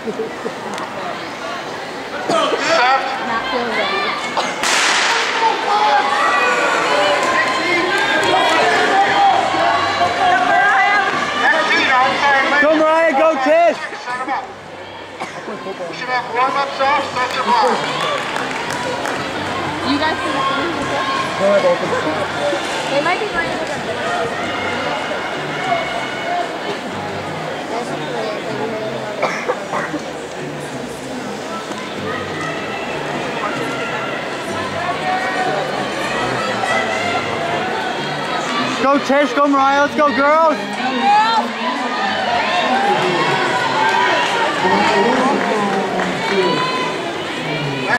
Not feel ready. Go Mariah, go Tish! You should have warm-ups off, set your ball. You guys see the thing? They might be going to the Go Tish, go Mariah, let's go girls! girls!